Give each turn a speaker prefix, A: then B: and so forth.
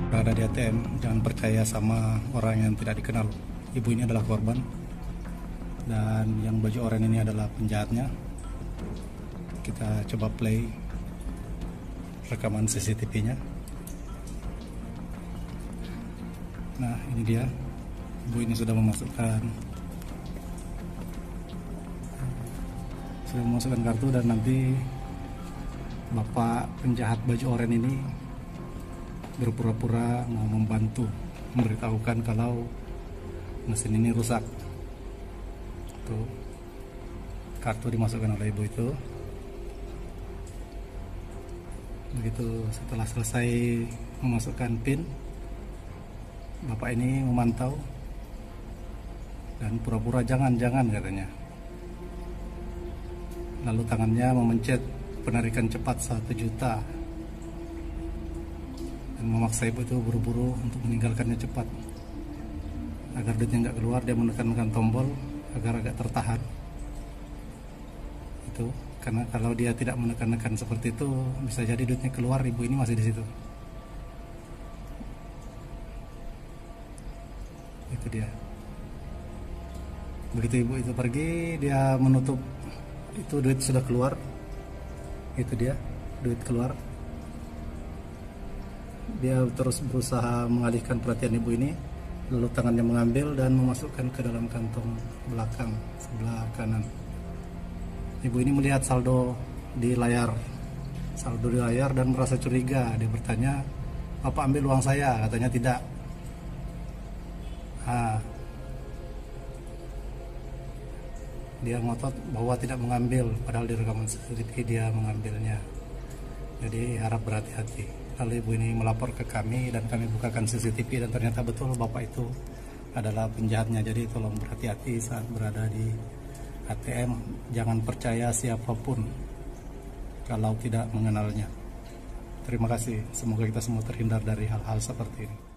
A: berada di ATM, jangan percaya sama orang yang tidak dikenal. Ibu ini adalah korban, dan yang baju oranye ini adalah penjahatnya. Kita coba play rekaman CCTV-nya. Nah, ini dia. Ibu ini sudah memasukkan kartu, dan nanti bapak penjahat baju oranye ini berpura-pura mau membantu memberitahukan kalau mesin ini rusak. Tuh, kartu dimasukkan oleh ibu itu. Begitu setelah selesai memasukkan PIN, bapak ini memantau dan pura-pura jangan katanya. Lalu tangannya memencet penarikan cepat 1 juta dan memaksa ibu itu buru-buru untuk meninggalkannya cepat. Agar duitnya nggak keluar, dia menekan tombol agar agak tertahan. Itu karena kalau dia tidak menekan seperti itu, bisa jadi duitnya keluar, ibu ini masih di situ. Itu dia. Begitu ibu itu pergi, dia menutup, itu duit sudah keluar. Itu dia, duit keluar. Dia terus berusaha mengalihkan perhatian ibu ini, lalu tangannya mengambil dan memasukkan ke dalam kantong belakang sebelah kanan. Ibu ini melihat saldo di layar dan merasa curiga. Dia bertanya, "Bapak ambil uang saya?" Katanya tidak. Dia ngotot bahwa tidak mengambil, padahal di rekaman CCTV dia mengambilnya. Jadi harap berhati-hati. Lalu ibu ini melapor ke kami dan kami bukakan CCTV, dan ternyata betul bapak itu adalah penjahatnya. Jadi tolong berhati-hati saat berada di ATM. Jangan percaya siapapun kalau tidak mengenalnya. Terima kasih. Semoga kita semua terhindar dari hal-hal seperti ini.